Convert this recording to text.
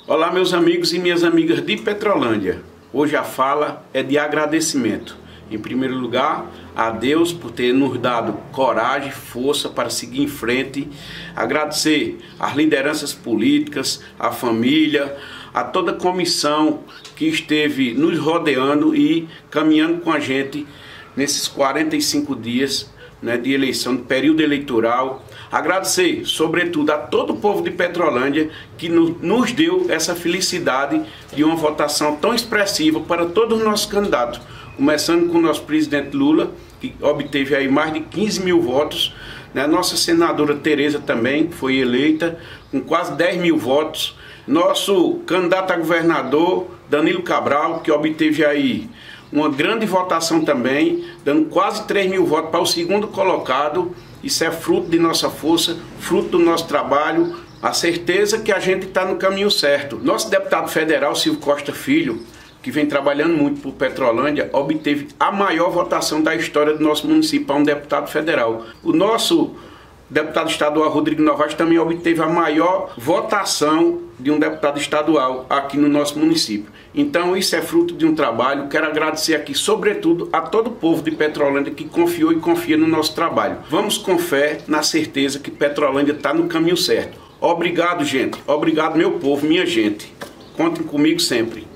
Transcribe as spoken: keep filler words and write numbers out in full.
Olá, meus amigos e minhas amigas de Petrolândia. Hoje a fala é de agradecimento. Em primeiro lugar, a Deus por ter nos dado coragem, força para seguir em frente. Agradecer às lideranças políticas, à família, a toda a comissão que esteve nos rodeando e caminhando com a gente nesses quarenta e cinco dias, né, de eleição, de período eleitoral. Agradecer, sobretudo, a todo o povo de Petrolândia que no, nos deu essa felicidade de uma votação tão expressiva para todos os nossos candidatos. Começando com o nosso presidente Lula, que obteve aí mais de quinze mil votos. Né? Nossa senadora Tereza também foi eleita com quase dez mil votos. Nosso candidato a governador, Danilo Cabral, que obteve aí uma grande votação também, dando quase três mil votos para o segundo colocado. Isso é fruto de nossa força, fruto do nosso trabalho, a certeza que a gente está no caminho certo. Nosso deputado federal, Silvio Costa Filho, que vem trabalhando muito por Petrolândia, obteve a maior votação da história do nosso município, um deputado federal. O nosso deputado estadual, Rodrigo Novaes, também obteve a maior votação de um deputado estadual aqui no nosso município. Então isso é fruto de um trabalho. Quero agradecer aqui, sobretudo, a todo o povo de Petrolândia que confiou e confia no nosso trabalho. Vamos com fé, na certeza que Petrolândia está no caminho certo. Obrigado, gente. Obrigado, meu povo, minha gente. Contem comigo sempre.